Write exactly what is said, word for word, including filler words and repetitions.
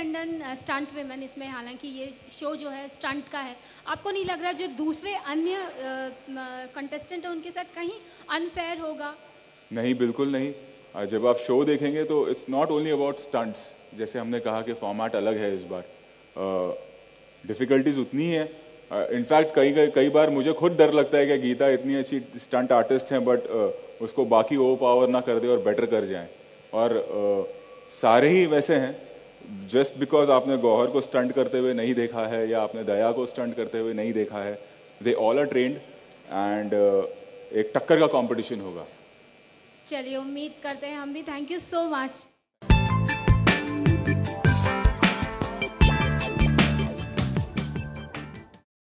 Independent stunt women इसमें, हालांकि ये शो जो है स्टंट का है, आपको नहीं लग रहा जो दूसरे अन्य कंटेस्टेंट हैं उनके साथ कहीं अनफेयर होगा? नहीं, बिल्कुल नहीं। अ, जब आप शो देखेंगे तो it's not only about stunts, जैसे हमने कहा कि फॉर्मेट अलग है इस बार, डिफ़िकल्टीज उतनी ही है। इनफैक्ट कई कई कई बार मुझे खुद डर लगता है कि गीता इतनी अच्छी स्टंट आर्टिस्ट हैं, बट उसको बाकी ओवर पावर ना कर दे और बेटर कर जाएं। और uh, सारे ही वैसे हैं, जस्ट बिकॉज आपने गौहर को स्टंट करते हुए नहीं देखा है या आपने दया को स्टंट करते हुए नहीं देखा है, they all are trained and एक टक्कर का कंपटीशन होगा। चलिए, उम्मीद करते हैं हम भी। Thank you so much.